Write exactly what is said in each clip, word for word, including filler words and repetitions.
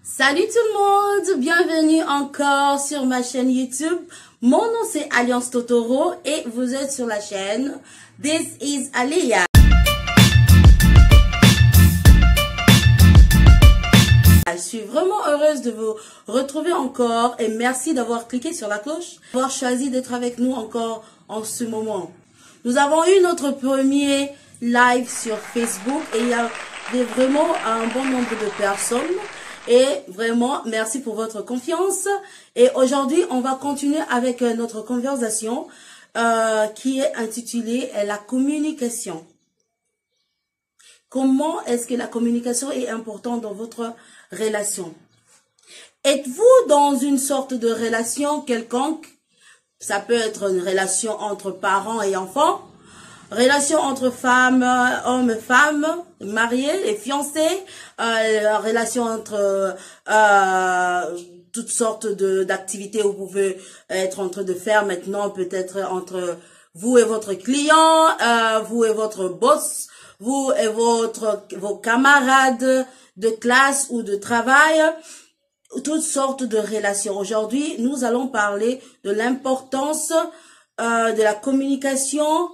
Salut tout le monde, bienvenue encore sur ma chaîne YouTube. Mon nom c'est Alliance Totoro et vous êtes sur la chaîne This is Aliyah. Je suis vraiment heureuse de vous retrouver encore et merci d'avoir cliqué sur la cloche, d'avoir choisi d'être avec nous encore en ce moment. Nous avons eu notre premier live sur Facebook et il y avait vraiment un bon nombre de personnes. Et vraiment, merci pour votre confiance. Et aujourd'hui, on va continuer avec notre conversation euh, qui est intitulée « La communication ». Comment est-ce que la communication est importante dans votre relation? Êtes-vous dans une sorte de relation quelconque? Ça peut être une relation entre parents et enfants, relation entre femmes, hommes et femmes, mariés et fiancés, euh, relation entre euh, toutes sortes de d'activités où vous pouvez être en train de faire maintenant, peut-être entre vous et votre client, euh, vous et votre boss, vous et votre vos camarades de classe ou de travail, toutes sortes de relations. Aujourd'hui, nous allons parler de l'importance euh, de la communication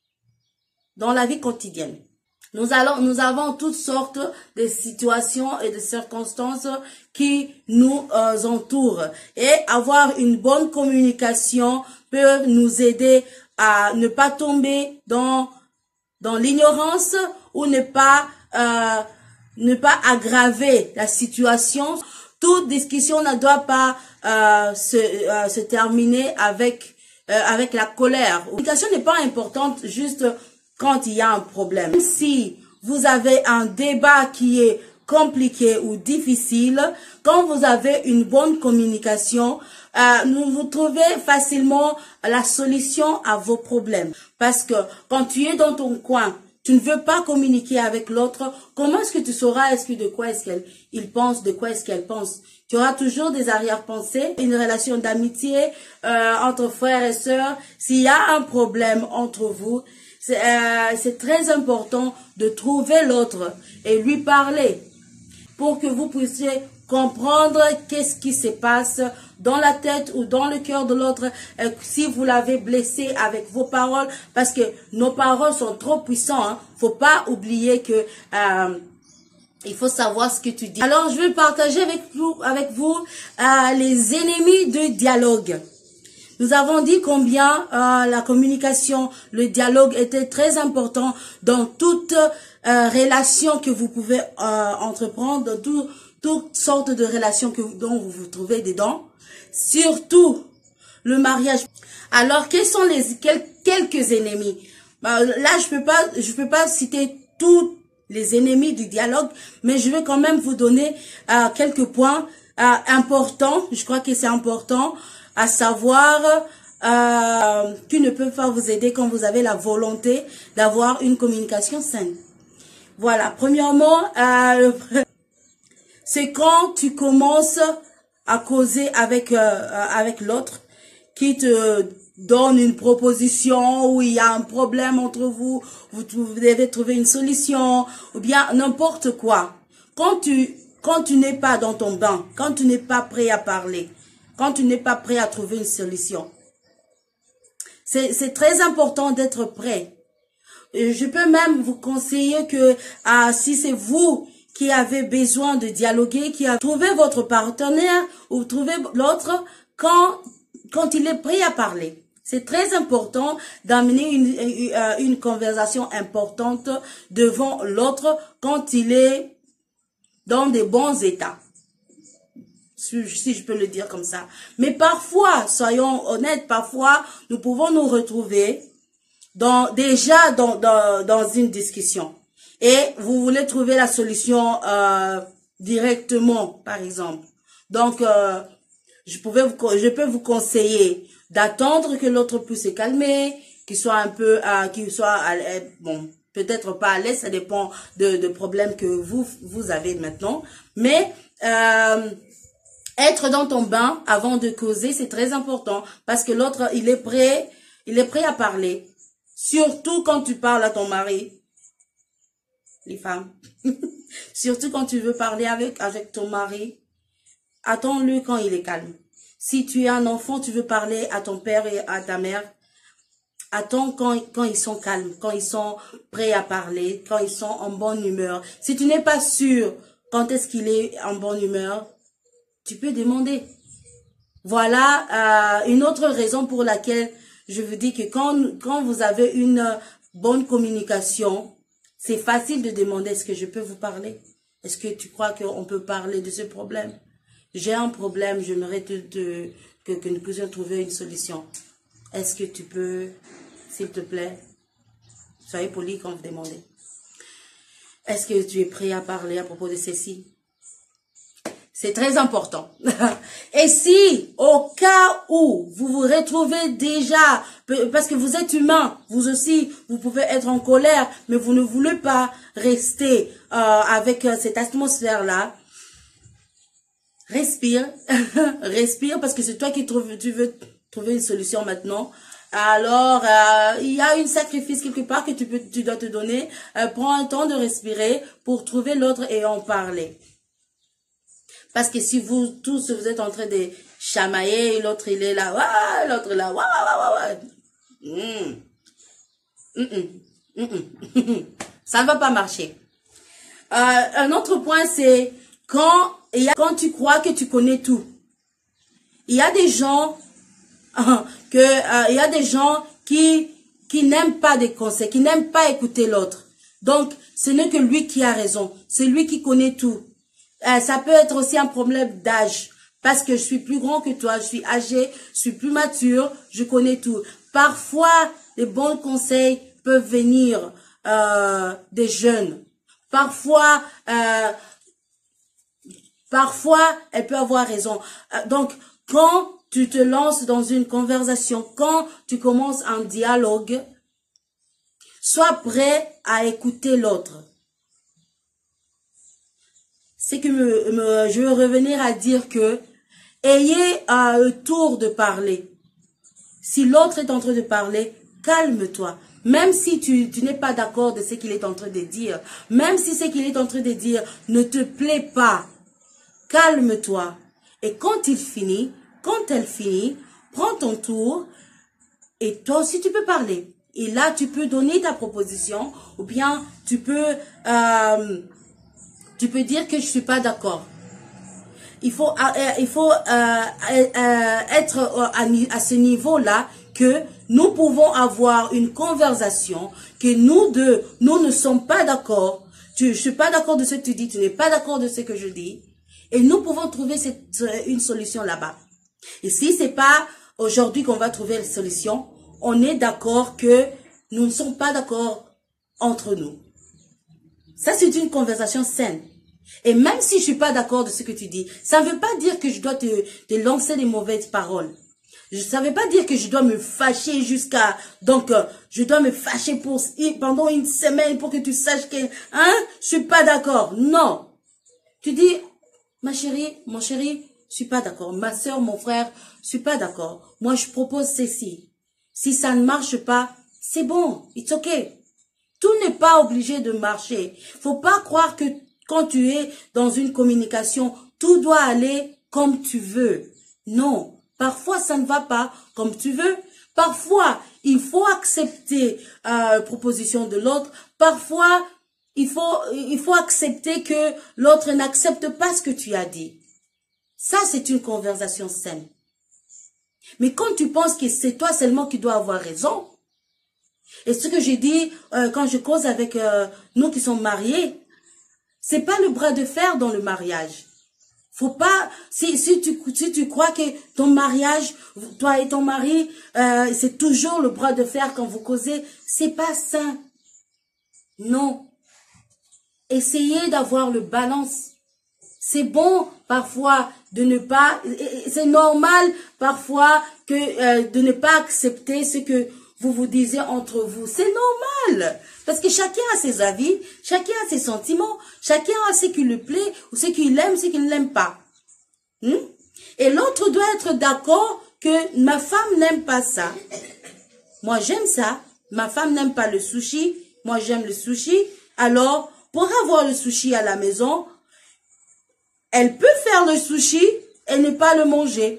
dans la vie quotidienne. Nous allons, nous avons toutes sortes de situations et de circonstances qui nous euh, entourent. Et avoir une bonne communication peut nous aider à ne pas tomber dans, dans l'ignorance ou ne pas, euh, ne pas aggraver la situation. Toute discussion ne doit pas euh, se, euh, se terminer avec, euh, avec la colère. La communication n'est pas importante juste quand il y a un problème. Si vous avez un débat qui est compliqué ou difficile, quand vous avez une bonne communication, euh, vous trouvez facilement la solution à vos problèmes. Parce que quand tu es dans ton coin, tu ne veux pas communiquer avec l'autre, comment est-ce que tu sauras est-ce que de quoi est-ce qu'elle il pense, de quoi est-ce qu'elle pense? Tu auras toujours des arrière-pensées, une relation d'amitié euh, entre frères et sœurs. S'il y a un problème entre vous, c'est euh, très important de trouver l'autre et lui parler pour que vous puissiez comprendre qu'est-ce qui se passe dans la tête ou dans le cœur de l'autre, euh, si vous l'avez blessé avec vos paroles, parce que nos paroles sont trop puissantes. Hein. Faut pas oublier que euh, il faut savoir ce que tu dis. Alors, je vais partager avec vous, avec vous euh, les ennemis du dialogue. Nous avons dit combien euh, la communication, le dialogue était très important dans toute euh, relation que vous pouvez euh, entreprendre, dans tout, toutes sortes de relations que, dont vous vous trouvez dedans, surtout le mariage. Alors, quels sont les quel, quelques ennemis? Bah, là, je peux pas, je peux pas citer tous les ennemis du dialogue, mais je vais quand même vous donner euh, quelques points euh, importants. Je crois que c'est important. À savoir euh, qui ne peut pas vous aider quand vous avez la volonté d'avoir une communication saine. Voilà, premièrement, euh, c'est quand tu commences à causer avec euh, avec l'autre, qui te donne une proposition où il y a un problème entre vous, vous, vous devez trouver une solution, ou bien n'importe quoi. Quand tu quand tu n'es pas dans ton bain, quand tu n'es pas prêt à parler, quand tu n'es pas prêt à trouver une solution. C'est très important d'être prêt. Et je peux même vous conseiller que ah, si c'est vous qui avez besoin de dialoguer, qui a trouvé votre partenaire ou trouvé l'autre quand, quand il est prêt à parler. C'est très important d'amener une, une, une conversation importante devant l'autre quand il est dans des bons états. Si je peux le dire comme ça. Mais parfois, soyons honnêtes, parfois, nous pouvons nous retrouver dans, déjà dans, dans, dans une discussion. Et vous voulez trouver la solution euh, directement, par exemple. Donc, euh, je, pouvais vous, je peux vous conseiller d'attendre que l'autre puisse se calmer, qu'il soit un peu, euh, qu'il soit, à, bon, peut-être pas à l'aise, ça dépend de, de problèmes que vous, vous avez maintenant. Mais, euh, être dans ton bain avant de causer, c'est très important parce que l'autre, il est prêt, il est prêt à parler. Surtout quand tu parles à ton mari, les femmes. Surtout quand tu veux parler avec avec ton mari, attends-le quand il est calme. Si tu es un enfant, tu veux parler à ton père et à ta mère, attends quand, quand ils sont calmes, quand ils sont prêts à parler, quand ils sont en bonne humeur. Si tu n'es pas sûr quand est-ce qu'il est en bonne humeur, tu peux demander. Voilà euh, une autre raison pour laquelle je vous dis que quand, quand vous avez une bonne communication, c'est facile de demander, est-ce que je peux vous parler? Est-ce que tu crois qu'on peut parler de ce problème? J'ai un problème, j'aimerais te, te, que, que nous puissions trouver une solution. Est-ce que tu peux, s'il te plaît, soyez poli quand vous demandez. Est-ce que tu es prêt à parler à propos de ceci? C'est très important. Et si, au cas où vous vous retrouvez déjà, parce que vous êtes humain, vous aussi, vous pouvez être en colère, mais vous ne voulez pas rester euh, avec cette atmosphère-là, respire, respire, parce que c'est toi qui trouve, tu veux trouver une solution maintenant. Alors, euh, il y a un sacrifice quelque part que tu, peux, tu dois te donner. Euh, prends un temps de respirer pour trouver l'autre et en parler. Parce que si vous tous, vous êtes en train de chamailler, l'autre il est là, l'autre là, ouah, ouah, ouah, ouah. Mm. Mm -mm. Mm -mm. Ça ne va pas marcher. Euh, un autre point, c'est quand, il y a, quand tu crois que tu connais tout. Il y a des gens, que, euh, il y a des gens qui, qui n'aiment pas des conseils, qui n'aiment pas écouter l'autre. Donc, ce n'est que lui qui a raison. C'est lui qui connaît tout. Euh, ça peut être aussi un problème d'âge. Parce que je suis plus grand que toi, je suis âgé, je suis plus mature, je connais tout. Parfois, les bons conseils peuvent venir euh, des jeunes. Parfois, euh, parfois, elle peut avoir raison. Euh, donc, quand tu te lances dans une conversation, quand tu commences un dialogue, sois prêt à écouter l'autre. C'est que me, me, je veux revenir à dire que ayez un tour de parler. Si l'autre est en train de parler, calme-toi. Même si tu, tu n'es pas d'accord de ce qu'il est en train de dire, même si ce qu'il est en train de dire ne te plaît pas, calme-toi. Et quand il finit, quand elle finit, prends ton tour et toi aussi tu peux parler. Et là, tu peux donner ta proposition ou bien tu peux... Euh, Tu peux dire que je suis pas d'accord. Il faut, euh, il faut euh, euh, être à, à ce niveau-là que nous pouvons avoir une conversation, que nous deux, nous ne sommes pas d'accord. Je suis pas d'accord de ce que tu dis, tu n'es pas d'accord de ce que je dis. Et nous pouvons trouver cette, une solution là-bas. Et si c'est pas aujourd'hui qu'on va trouver la solution, on est d'accord que nous ne sommes pas d'accord entre nous. Ça, c'est une conversation saine. Et même si je suis pas d'accord de ce que tu dis, ça ne veut pas dire que je dois te, te lancer des mauvaises paroles. Ça ne veut pas dire que je dois me fâcher jusqu'à... Donc, euh, je dois me fâcher pour, pendant une semaine pour que tu saches que... Hein, je suis pas d'accord. Non. Tu dis, ma chérie, mon chéri, je suis pas d'accord. Ma soeur, mon frère, je suis pas d'accord. Moi, je propose ceci. Si ça ne marche pas, c'est bon. It's okay. Tout n'est pas obligé de marcher. Faut pas croire que quand tu es dans une communication, tout doit aller comme tu veux. Non. Parfois, ça ne va pas comme tu veux. Parfois, il faut accepter euh, la proposition de l'autre. Parfois, il faut, il faut accepter que l'autre n'accepte pas ce que tu as dit. Ça, c'est une conversation saine. Mais quand tu penses que c'est toi seulement qui dois avoir raison, et ce que j'ai dit euh, quand je cause avec euh, nous qui sommes mariés, c'est pas le bras de fer dans le mariage. Faut pas, si, si, tu, si tu crois que ton mariage, toi et ton mari, euh, c'est toujours le bras de fer quand vous causez, c'est pas ça. Non. Essayez d'avoir le balance. C'est bon parfois de ne pas, c'est normal parfois que euh, de ne pas accepter ce que vous vous disiez entre vous. C'est normal. Parce que chacun a ses avis, chacun a ses sentiments, chacun a ce qui lui plaît, ou ce qu'il aime, ce qu'il n'aime pas. Hmm? Et l'autre doit être d'accord que ma femme n'aime pas ça. Moi, j'aime ça. Ma femme n'aime pas le sushi. Moi, j'aime le sushi. Alors, pour avoir le sushi à la maison, elle peut faire le sushi, et ne pas le manger.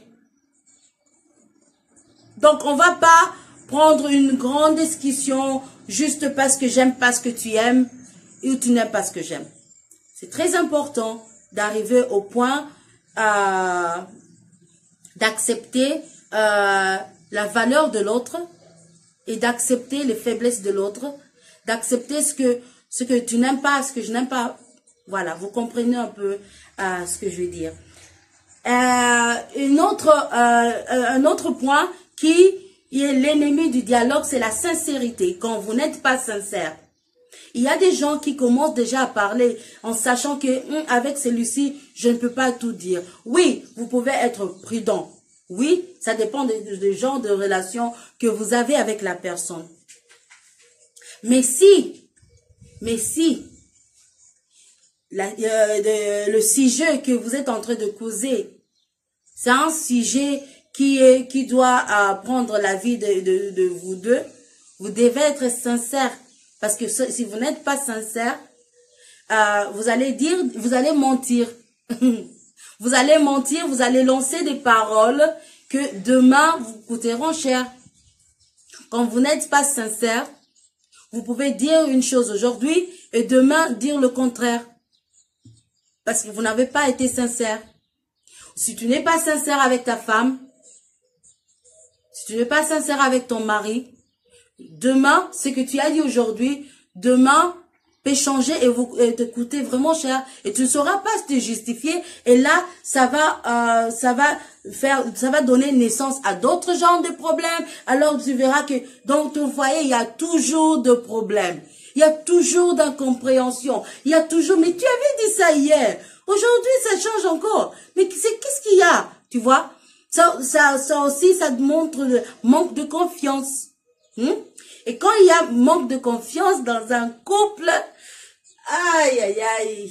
Donc, on va pas prendre une grande discussion juste parce que j'aime pas ce que tu aimes ou tu n'aimes pas ce que j'aime. C'est très important d'arriver au point euh, d'accepter euh, la valeur de l'autre et d'accepter les faiblesses de l'autre, d'accepter ce que, ce que tu n'aimes pas, ce que je n'aime pas. Voilà, vous comprenez un peu euh, ce que je veux dire. Euh, une autre, euh, un autre point qui est l'ennemi du dialogue, c'est la sincérité. Quand vous n'êtes pas sincère, il y a des gens qui commencent déjà à parler en sachant que hum, avec celui-ci, je ne peux pas tout dire. Oui, vous pouvez être prudent. Oui, ça dépend du genre de relation que vous avez avec la personne. Mais si, mais si, la, euh, de, le sujet que vous êtes en train de causer, c'est un sujet qui, est, qui doit euh, prendre la vie de, de, de vous deux, vous devez être sincère. Parce que si vous n'êtes pas sincère, euh, vous allez dire, vous allez mentir. Vous allez mentir, vous allez lancer des paroles que demain vous coûteront cher. Quand vous n'êtes pas sincère, vous pouvez dire une chose aujourd'hui et demain dire le contraire. Parce que vous n'avez pas été sincère. Si tu n'es pas sincère avec ta femme, si tu n'es pas sincère avec ton mari, demain, ce que tu as dit aujourd'hui, demain peut changer et, vous, et te coûter vraiment cher. Et tu ne sauras pas te justifier. Et là, ça va, euh, ça va faire, ça va donner naissance à d'autres genres de problèmes. Alors tu verras que dans ton foyer, il y a toujours de problèmes. Il y a toujours d'incompréhension. Il y a toujours, mais tu avais dit ça hier. Aujourd'hui, ça change encore. Mais c'est qu'est-ce qu'il y a? Tu vois? Ça, ça, ça aussi, ça te montre le manque de confiance. Hmm? Et quand il y a manque de confiance dans un couple, aïe, aïe, aïe,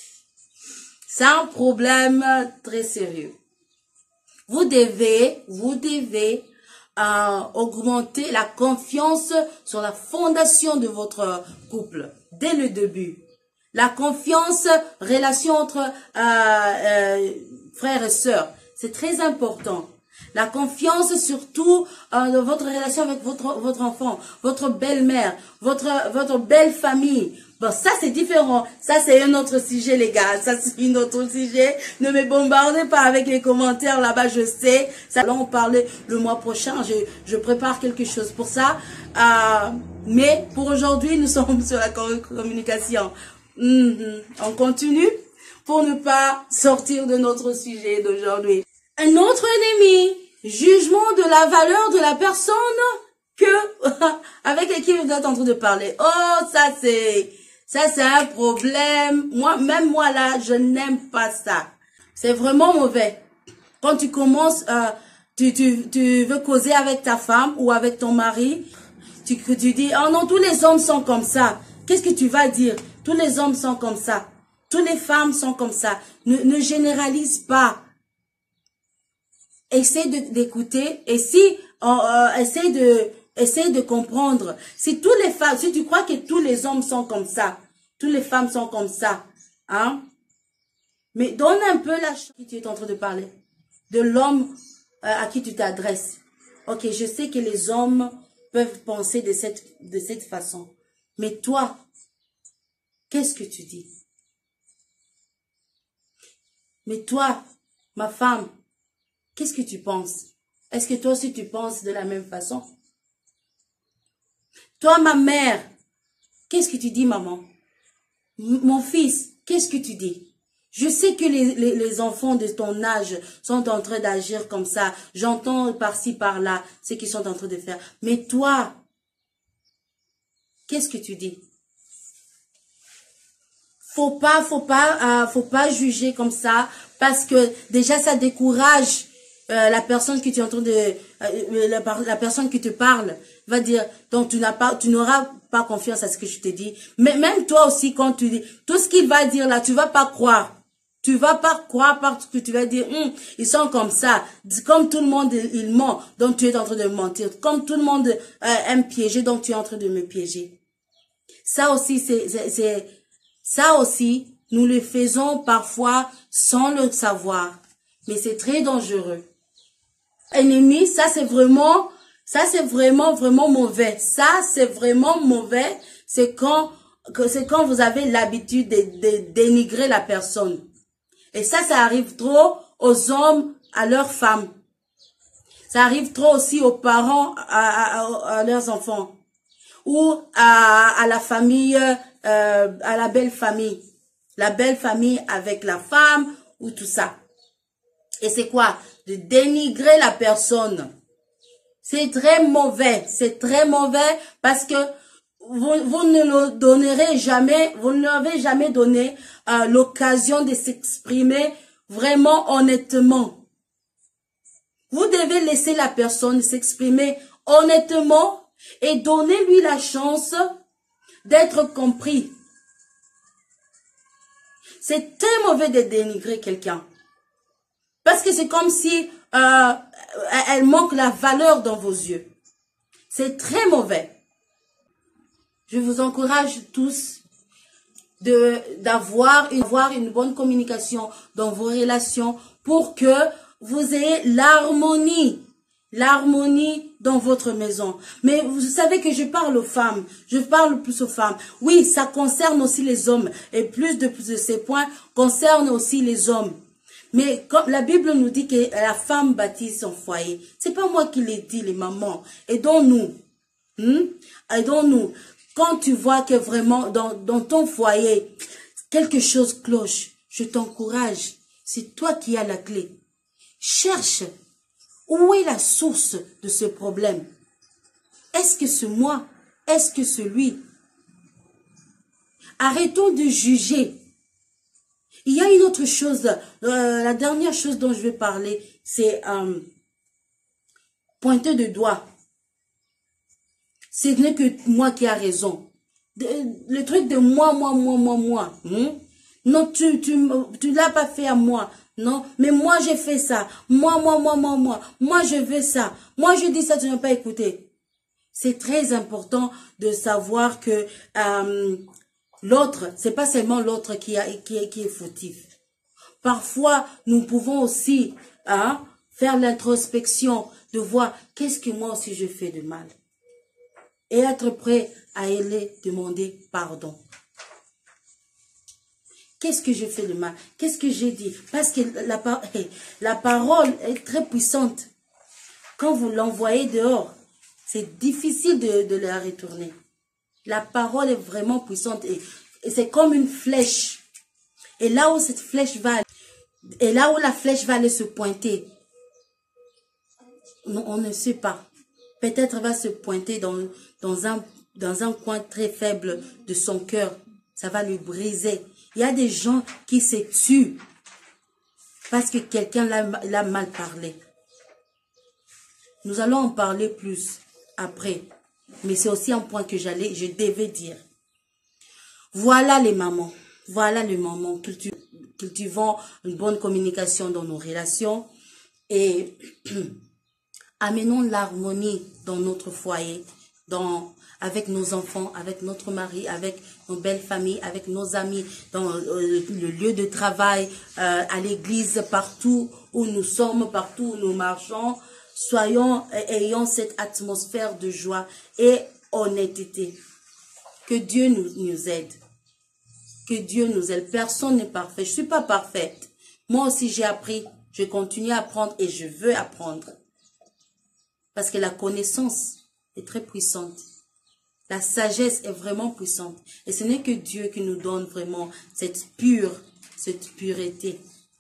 c'est un problème très sérieux. Vous devez, vous devez euh, augmenter la confiance sur la fondation de votre couple, dès le début. La confiance, relation entre euh, euh, frères et sœurs, c'est très important. La confiance surtout euh, dans votre relation avec votre votre enfant, votre belle-mère, votre votre belle famille. Bon, ça c'est différent. Ça c'est un autre sujet, les gars. Ça c'est un autre sujet. Ne me bombardez pas avec les commentaires là-bas, je sais. Ça, allons en parler le mois prochain. Je je prépare quelque chose pour ça. Euh, mais pour aujourd'hui, nous sommes sur la communication. Mm-hmm. On continue pour ne pas sortir de notre sujet d'aujourd'hui. Un autre ennemi, jugement de la valeur de la personne que avec laquelle vous êtes en train de parler. Oh, ça c'est ça c'est un problème. Moi, même moi là, je n'aime pas ça. C'est vraiment mauvais. Quand tu commences, euh, tu, tu, tu veux causer avec ta femme ou avec ton mari, tu, tu dis, oh non, tous les hommes sont comme ça. Qu'est-ce que tu vas dire? Tous les hommes sont comme ça. Toutes les femmes sont comme ça. Ne, ne généralise pas. Essaie d'écouter et si euh, euh, essaie de essaie de comprendre. Si tous les femmes, si tu crois que tous les hommes sont comme ça, toutes les femmes sont comme ça, hein? Mais donne un peu la chance que tu es en train de parler de l'homme euh, à qui tu t'adresses. Ok, je sais que les hommes peuvent penser de cette de cette façon, mais toi, qu'est-ce que tu dis? Mais toi, ma femme, qu'est-ce que tu penses? Est-ce que toi aussi tu penses de la même façon? Toi, ma mère, qu'est-ce que tu dis, maman? M mon fils, qu'est-ce que tu dis? Je sais que les, les, les enfants de ton âge sont en train d'agir comme ça. J'entends par-ci, par-là ce qu'ils sont en train de faire. Mais toi, qu'est-ce que tu dis? Faut pas, faut pas, euh, faut pas juger comme ça parce que déjà ça décourage Euh, la personne qui tu es en train de euh, la, la personne qui te parle va dire donc tu n'as pas tu n'auras pas confiance à ce que je te dis. Mais même toi aussi quand tu dis tout ce qu'il va dire là, tu vas pas croire. Tu vas pas croire parce que tu vas dire hm, ils sont comme ça, comme tout le monde il ment, donc tu es en train de mentir. Comme tout le monde euh, aime piéger, donc tu es en train de me piéger. Ça aussi c'est c'est ça aussi nous le faisons parfois sans le savoir. Mais c'est très dangereux. Ennemi, ça c'est vraiment, ça c'est vraiment, vraiment mauvais. Ça c'est vraiment mauvais. C'est quand, que c'est quand vous avez l'habitude de, de dénigrer la personne. Et ça, ça arrive trop aux hommes, à leurs femmes. Ça arrive trop aussi aux parents, à, à, à leurs enfants. Ou à, à la famille, euh, à la belle famille. La belle famille avec la femme ou tout ça. Et c'est quoi? De dénigrer la personne. C'est très mauvais. C'est très mauvais parce que vous, vous ne le donnerez jamais, vous ne leur avez jamais donné euh, l'occasion de s'exprimer vraiment honnêtement. Vous devez laisser la personne s'exprimer honnêtement et donner lui la chance d'être compris. C'est très mauvais de dénigrer quelqu'un. Parce que c'est comme si euh, elle manque la valeur dans vos yeux. C'est très mauvais. Je vous encourage tous de d'avoir une, avoir une bonne communication dans vos relations pour que vous ayez l'harmonie. L'harmonie dans votre maison. Mais vous savez que je parle aux femmes. Je parle plus aux femmes. Oui, ça concerne aussi les hommes. Et plus de, plus de ces points concernent aussi les hommes. Mais comme la Bible nous dit que la femme bâtit son foyer. C'est pas moi qui l'ai dit, les mamans. Aidons-nous. Hmm? Aidons-nous. Quand tu vois que vraiment dans, dans ton foyer, quelque chose cloche, je t'encourage. C'est toi qui as la clé. Cherche. Où est la source de ce problème? Est-ce que c'est moi? Est-ce que c'est lui? Arrêtons de juger. Il y a une autre chose, euh, la dernière chose dont je vais parler, c'est euh, pointer de doigt. Ce n'est que moi qui a raison. De, le truc de moi, moi, moi, moi, moi. Hein? Non, tu tu, tu l'as pas fait à moi. Non, mais moi j'ai fait ça. Moi, moi, moi, moi, moi. Moi je veux ça. Moi je dis ça, tu n'as pas écouté. C'est très important de savoir que euh, l'autre, c'est pas seulement l'autre qui, a, qui, est, qui est fautif. Parfois, nous pouvons aussi hein, faire l'introspection de voir qu'est-ce que moi aussi je fais de mal. Et être prêt à aller demander pardon. Qu'est-ce que j'ai fait de mal? Qu'est-ce que j'ai dit? Parce que la, la parole est très puissante. Quand vous l'envoyez dehors, c'est difficile de, de la retourner. La parole est vraiment puissante et, et c'est comme une flèche. Et là où cette flèche va, et là où la flèche va aller se pointer, on, on ne sait pas. Peut-être va se pointer dans, dans, un, dans un coin très faible de son cœur. Ça va lui briser. Il y a des gens qui se tuent parce que quelqu'un l'a mal parlé. Nous allons en parler plus après. Mais c'est aussi un point que j'allais, je devais dire. Voilà les mamans. Voilà les mamans. Cultivons une bonne communication dans nos relations. Et amenons l'harmonie dans notre foyer. Dans, avec nos enfants, avec notre mari, avec nos belles familles, avec nos amis, dans euh, le lieu de travail, euh, à l'église, partout où nous sommes, partout où nous marchons. Soyons, ayons cette atmosphère de joie et honnêteté. Que Dieu nous, nous aide. Que Dieu nous aide. Personne n'est parfait. Je ne suis pas parfaite. Moi aussi j'ai appris. Je continue à apprendre et je veux apprendre. Parce que la connaissance est très puissante. La sagesse est vraiment puissante. Et ce n'est que Dieu qui nous donne vraiment cette pure, cette pureté.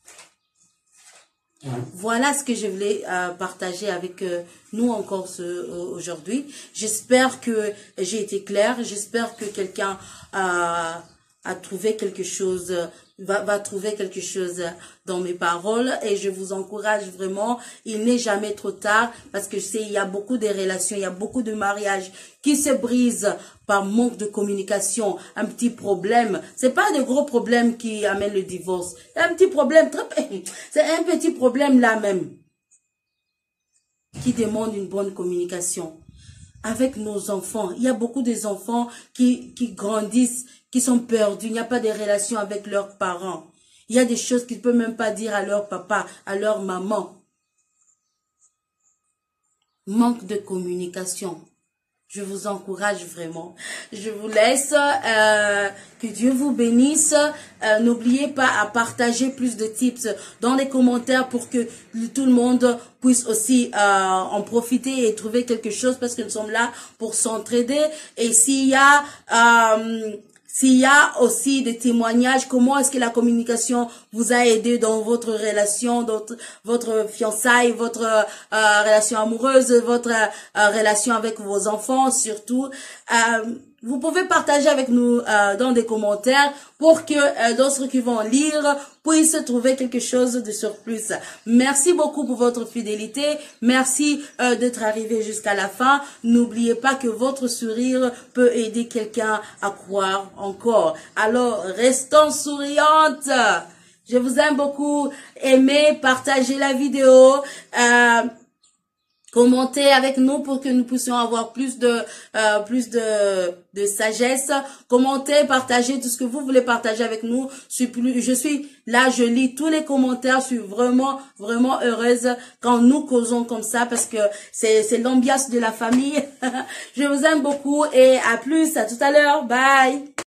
Voilà ce que je voulais euh, partager avec euh, nous encore ce, euh, aujourd'hui. J'espère que j'ai été claire. J'espère que quelqu'un a, a trouvé quelque chose, va, va trouver quelque chose dans mes paroles. Et je vous encourage vraiment. Il n'est jamais trop tard parce que je sais, il y a beaucoup de relations, il y a beaucoup de mariages qui se brisent par manque de communication, un petit problème. C'est pas de gros problèmes qui amènent le divorce. C'est un petit problème, c'est un petit problème là même qui demande une bonne communication avec nos enfants. Il y a beaucoup des enfants qui, qui grandissent, qui sont perdus. Il n'y a pas de relation avec leurs parents. Il y a des choses qu'ils ne peuvent même pas dire à leur papa, à leur maman. Manque de communication. Je vous encourage vraiment. Je vous laisse. Euh, que Dieu vous bénisse. Euh, N'oubliez pas à partager plus de tips dans les commentaires pour que tout le monde puisse aussi euh, en profiter et trouver quelque chose parce que nous sommes là pour s'entraider. Et s'il y a... Euh, S'il y a aussi des témoignages, comment est-ce que la communication vous a aidé dans votre relation, dans votre fiançailles, votre euh, relation amoureuse, votre euh, relation avec vos enfants surtout. Euh, vous pouvez partager avec nous euh, dans des commentaires pour que euh, d'autres qui vont lire puissent trouver quelque chose de surplus. Merci beaucoup pour votre fidélité. Merci euh, d'être arrivé jusqu'à la fin. N'oubliez pas que votre sourire peut aider quelqu'un à croire encore. Alors, restons souriantes. Je vous aime beaucoup. Aimez, partagez la vidéo. Euh, Commentez avec nous pour que nous puissions avoir plus de euh, plus de de sagesse. Commentez, partagez tout ce que vous voulez partager avec nous. Je suis plus, je suis là, je lis tous les commentaires. Je suis vraiment vraiment heureuse quand nous causons comme ça parce que c'est c'est l'ambiance de la famille. Je vous aime beaucoup et à plus, à tout à l'heure. Bye.